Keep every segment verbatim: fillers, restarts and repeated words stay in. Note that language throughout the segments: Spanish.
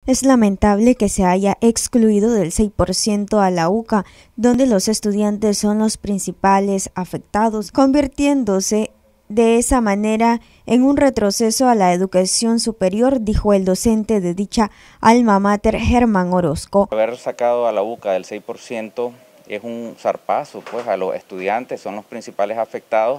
Es lamentable que se haya excluido del seis por ciento a la U C A, donde los estudiantes son los principales afectados, convirtiéndose de esa manera en un retroceso a la educación superior, dijo el docente de dicha alma mater, Germán Orozco. Haber sacado a la U C A del seis por ciento es un zarpazo, pues a los estudiantes son los principales afectados,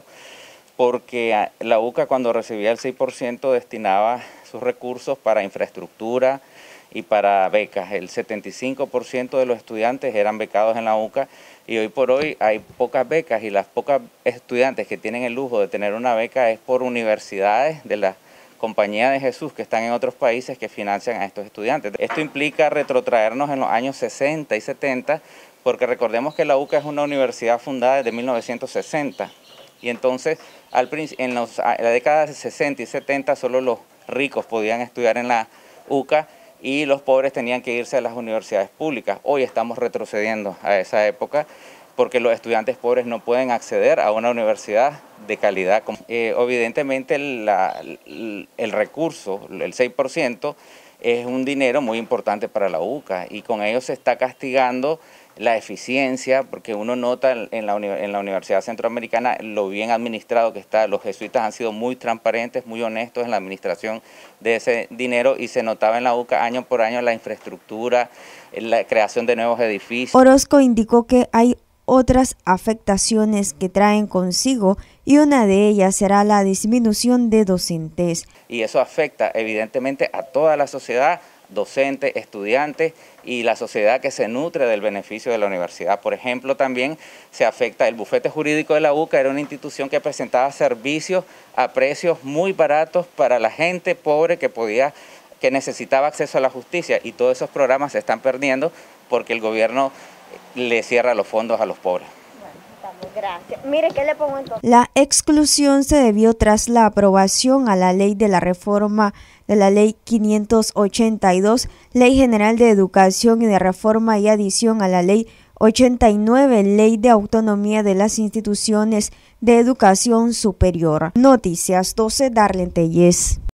porque la U C A cuando recibía el seis por ciento destinaba sus recursos para infraestructura y para becas. El setenta y cinco por ciento de los estudiantes eran becados en la U C A y hoy por hoy hay pocas becas, y las pocas estudiantes que tienen el lujo de tener una beca es por universidades de la Compañía de Jesús que están en otros países que financian a estos estudiantes. Esto implica retrotraernos en los años sesenta y setenta, porque recordemos que la U C A es una universidad fundada desde mil novecientos sesenta, y entonces al, en, los, en la década de sesenta y setenta solo los ricos podían estudiar en la U C A y los pobres tenían que irse a las universidades públicas. Hoy estamos retrocediendo a esa época porque los estudiantes pobres no pueden acceder a una universidad de calidad. Eh, evidentemente la, el, el recurso, el seis por ciento, es un dinero muy importante para la U C A, y con ello se está castigando la eficiencia, porque uno nota en la, en la Universidad Centroamericana lo bien administrado que está. Los jesuitas han sido muy transparentes, muy honestos en la administración de ese dinero, y se notaba en la U C A año por año la infraestructura, la creación de nuevos edificios. Orozco indicó que hay otras afectaciones que traen consigo, y una de ellas será la disminución de docentes. Y eso afecta evidentemente a toda la sociedad, docentes, estudiantes y la sociedad que se nutre del beneficio de la universidad. Por ejemplo, también se afecta el bufete jurídico de la U C A. Era una institución que presentaba servicios a precios muy baratos para la gente pobre que podía, que necesitaba acceso a la justicia, y todos esos programas se están perdiendo porque el gobierno le cierra los fondos a los pobres. Gracias. Mire, ¿qué le pongo entonces? La exclusión se debió tras la aprobación a la ley de la reforma de la ley quinientos ochenta y dos, Ley General de Educación, y de reforma y adición a la ley ochenta y nueve, Ley de Autonomía de las Instituciones de Educación Superior. Noticias doce, Darlene Telles.